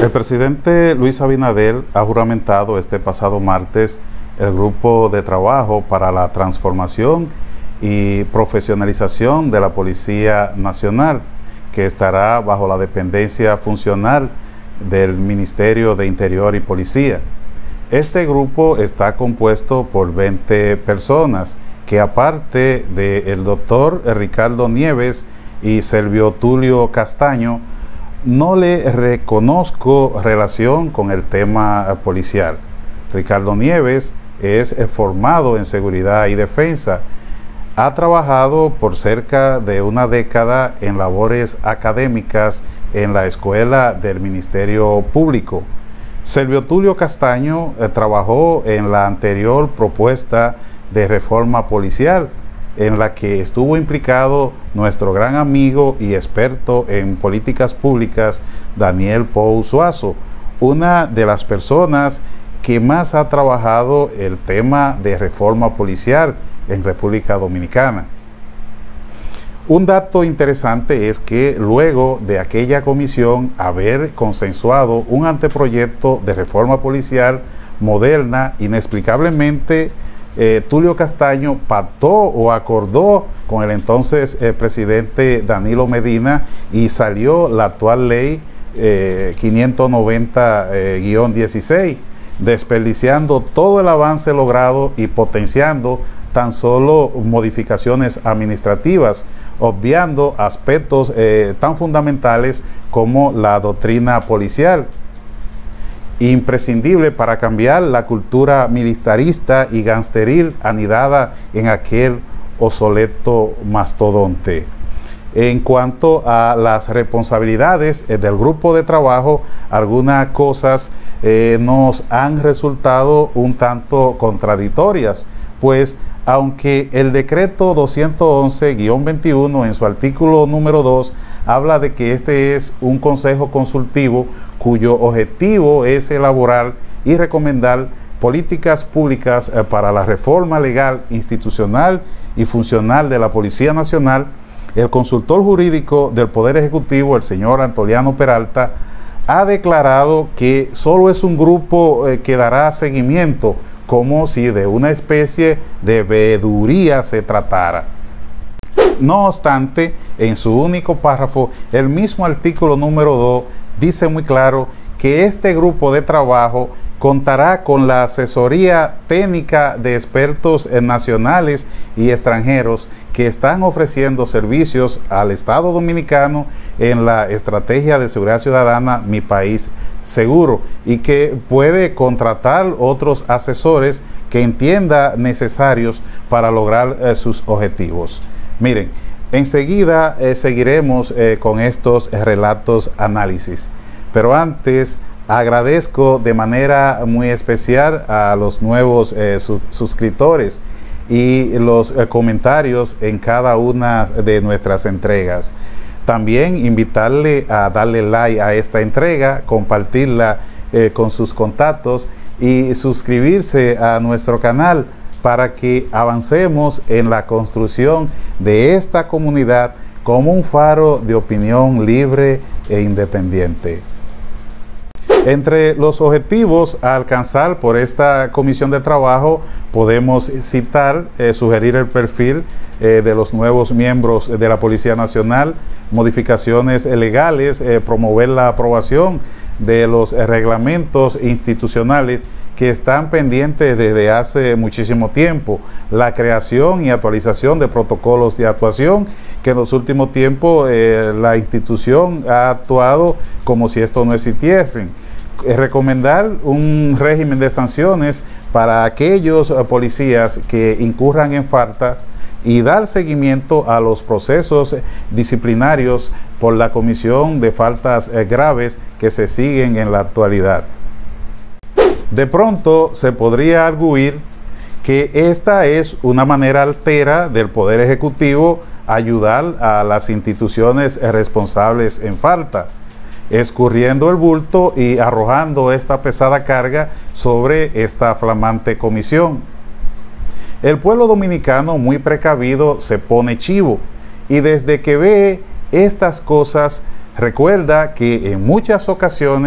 El presidente Luis Abinader ha juramentado este pasado martes el grupo de trabajo para la transformación y profesionalización de la Policía Nacional, que estará bajo la dependencia funcional del Ministerio de Interior y Policía. Este grupo está compuesto por 20 personas que, aparte del doctor Ricardo Nieves y Servio Tulio Castaño, no le reconozco relación con el tema policial. Ricardo Nieves es formado en seguridad y defensa. Ha trabajado por cerca de una década en labores académicas en la escuela del Ministerio Público. Servio Tulio Castaño trabajó en la anterior propuesta de reforma policial, en la que estuvo implicado nuestro gran amigo y experto en políticas públicas, Daniel Pou Suazo, una de las personas que más ha trabajado el tema de reforma policial en República Dominicana. Un dato interesante es que luego de aquella comisión haber consensuado un anteproyecto de reforma policial moderna, inexplicablemente Tulio Castaño pactó o acordó con el entonces presidente Danilo Medina y salió la actual ley 590-16, desperdiciando todo el avance logrado y potenciando tan solo modificaciones administrativas, obviando aspectos tan fundamentales como la doctrina policial, imprescindible para cambiar la cultura militarista y gangsteril anidada en aquel obsoleto mastodonte. En cuanto a las responsabilidades del grupo de trabajo, algunas cosas nos han resultado un tanto contradictorias, pues aunque el decreto 211-21 en su artículo número 2 habla de que este es un consejo consultivo cuyo objetivo es elaborar y recomendar políticas públicas para la reforma legal, institucional y funcional de la Policía Nacional, el consultor jurídico del Poder Ejecutivo, el señor Antoliano Peralta, ha declarado que solo es un grupo que dará seguimiento, como si de una especie de veeduría se tratara. No obstante, en su único párrafo, el mismo artículo número 2 dice muy claro que este grupo de trabajo contará con la asesoría técnica de expertos nacionales y extranjeros que están ofreciendo servicios al Estado Dominicano en la estrategia de seguridad ciudadana Mi País Seguro, y que puede contratar otros asesores que entienda necesarios para lograr sus objetivos. Miren, enseguida seguiremos con estos relatos análisis, pero antes agradezco de manera muy especial a los nuevos suscriptores y los comentarios en cada una de nuestras entregas. También invitarle a darle like a esta entrega, compartirla con sus contactos y suscribirse a nuestro canal para que avancemos en la construcción de esta comunidad como un faro de opinión libre e independiente. Entre los objetivos a alcanzar por esta comisión de trabajo podemos citar, sugerir el perfil de los nuevos miembros de la Policía Nacional, modificaciones legales, promover la aprobación de los reglamentos institucionales que están pendientes desde hace muchísimo tiempo, la creación y actualización de protocolos de actuación, que en los últimos tiempos la institución ha actuado como si esto no existiesen. Recomendar un régimen de sanciones para aquellos policías que incurran en falta y dar seguimiento a los procesos disciplinarios por la comisión de faltas graves que se siguen en la actualidad. De pronto se podría arguir que esta es una manera altera del Poder Ejecutivo ayudar a las instituciones responsables en falta, escurriendo el bulto y arrojando esta pesada carga sobre esta flamante comisión. El pueblo dominicano, muy precavido, se pone chivo, y desde que ve estas cosas recuerda que en muchas ocasiones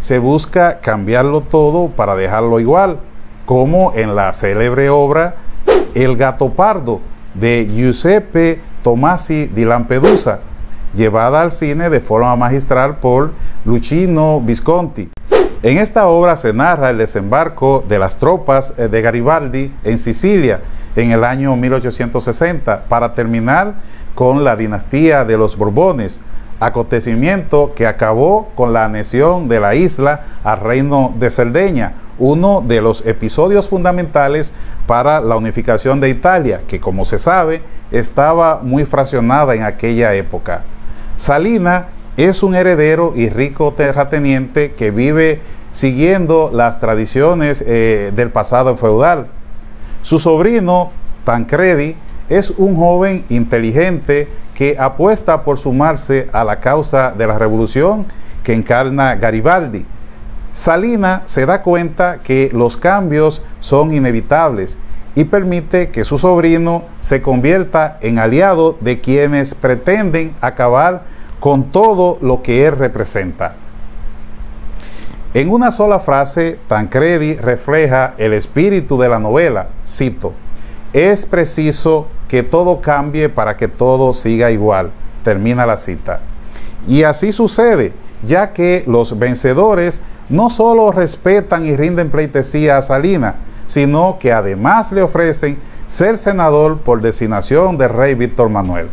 se busca cambiarlo todo para dejarlo igual, como en la célebre obra El Gattopardo de Giuseppe Tomasi di Lampedusa, llevada al cine de forma magistral por Luchino Visconti. En esta obra se narra el desembarco de las tropas de Garibaldi en Sicilia en el año 1860 para terminar con la dinastía de los Borbones, acontecimiento que acabó con la anexión de la isla al reino de Cerdeña, uno de los episodios fundamentales para la unificación de Italia, que como se sabe estaba muy fraccionada en aquella época. Salina es un heredero y rico terrateniente que vive siguiendo las tradiciones del pasado feudal. Su sobrino, Tancredi, es un joven inteligente que apuesta por sumarse a la causa de la revolución que encarna Garibaldi. Salina se da cuenta que los cambios son inevitables y permite que su sobrino se convierta en aliado de quienes pretenden acabar con todo lo que él representa. En una sola frase, Tancredi refleja el espíritu de la novela, cito: "Es preciso que todo cambie para que todo siga igual", termina la cita. Y así sucede, ya que los vencedores no solo respetan y rinden pleitesía a Salina, sino que además le ofrecen ser senador por designación del rey Víctor Manuel.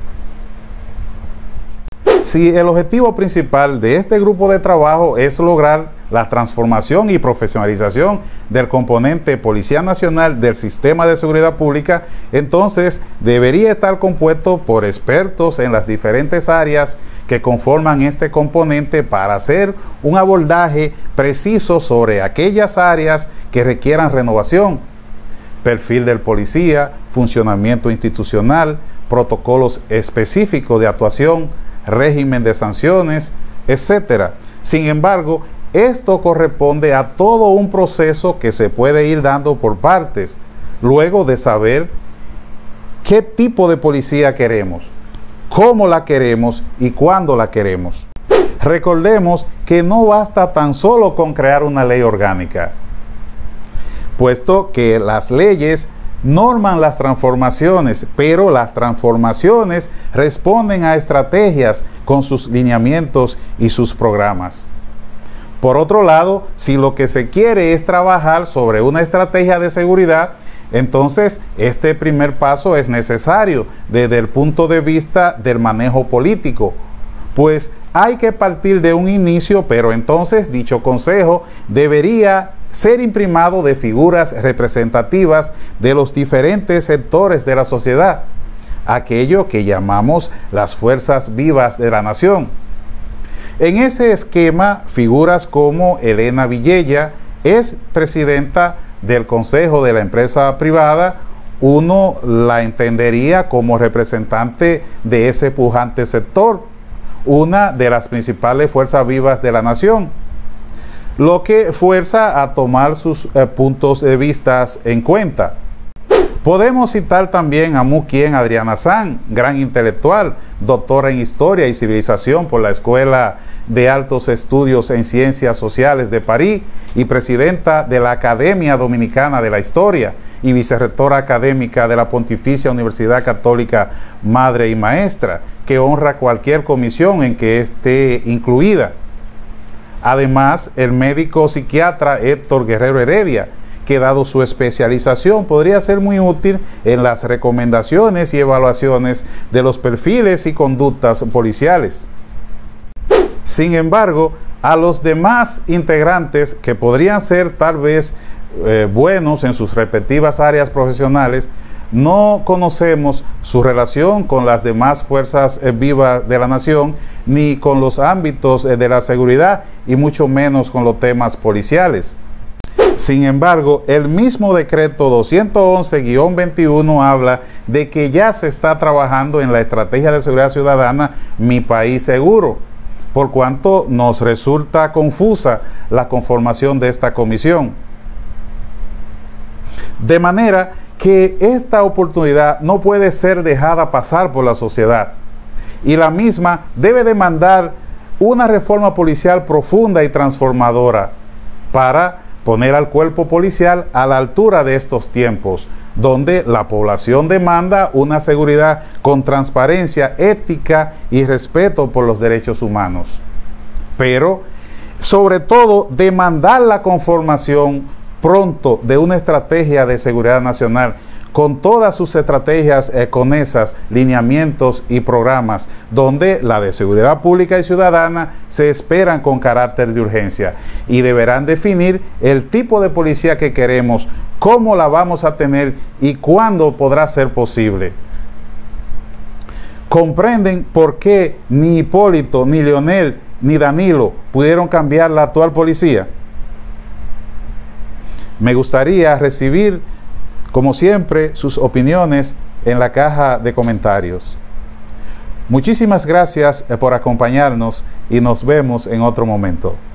Si el objetivo principal de este grupo de trabajo es lograr la transformación y profesionalización del componente Policía Nacional del sistema de seguridad pública, entonces debería estar compuesto por expertos en las diferentes áreas que conforman este componente para hacer un abordaje preciso sobre aquellas áreas que requieran renovación: perfil del policía, funcionamiento institucional, protocolos específicos de actuación, régimen de sanciones, etc. Sin embargo, esto corresponde a todo un proceso que se puede ir dando por partes, luego de saber qué tipo de policía queremos, cómo la queremos y cuándo la queremos. Recordemos que no basta tan solo con crear una ley orgánica, puesto que las leyes norman las transformaciones, pero las transformaciones responden a estrategias con sus lineamientos y sus programas. Por otro lado, si lo que se quiere es trabajar sobre una estrategia de seguridad, entonces este primer paso es necesario desde el punto de vista del manejo político, pues hay que partir de un inicio, pero entonces dicho consejo debería ser imprimado de figuras representativas de los diferentes sectores de la sociedad, aquello que llamamos las fuerzas vivas de la nación. En ese esquema, figuras como Elena Vilella es presidenta del Consejo de la Empresa Privada. Uno la entendería como representante de ese pujante sector, una de las principales fuerzas vivas de la nación, lo que fuerza a tomar sus puntos de vista en cuenta. Podemos citar también a Mu Quien Adriana San, gran intelectual, doctora en Historia y Civilización por la Escuela de Altos Estudios en Ciencias Sociales de París y presidenta de la Academia Dominicana de la Historia y vicerrectora académica de la Pontificia Universidad Católica Madre y Maestra, que honra cualquier comisión en que esté incluida. Además, el médico psiquiatra Héctor Guerrero Heredia, que dado su especialización podría ser muy útil en las recomendaciones y evaluaciones de los perfiles y conductas policiales. Sin embargo, a los demás integrantes, que podrían ser tal vez buenos en sus respectivas áreas profesionales, no conocemos su relación con las demás fuerzas vivas de la nación, ni con los ámbitos de la seguridad, y mucho menos con los temas policiales. Sin embargo, el mismo decreto 211-21 habla de que ya se está trabajando en la estrategia de seguridad ciudadana Mi País Seguro, por cuanto nos resulta confusa la conformación de esta comisión. De manera que esta oportunidad no puede ser dejada pasar por la sociedad, y la misma debe demandar una reforma policial profunda y transformadora para poner al cuerpo policial a la altura de estos tiempos, donde la población demanda una seguridad con transparencia, ética y respeto por los derechos humanos. Pero, sobre todo, demandar la conformación pronto de una estrategia de seguridad nacional con todas sus estrategias, con esos lineamientos y programas, donde la de seguridad pública y ciudadana se esperan con carácter de urgencia y deberán definir el tipo de policía que queremos, cómo la vamos a tener y cuándo podrá ser posible. ¿Comprenden por qué ni Hipólito, ni Leonel, ni Danilo pudieron cambiar la actual policía? Me gustaría recibir, como siempre, sus opiniones en la caja de comentarios. Muchísimas gracias por acompañarnos y nos vemos en otro momento.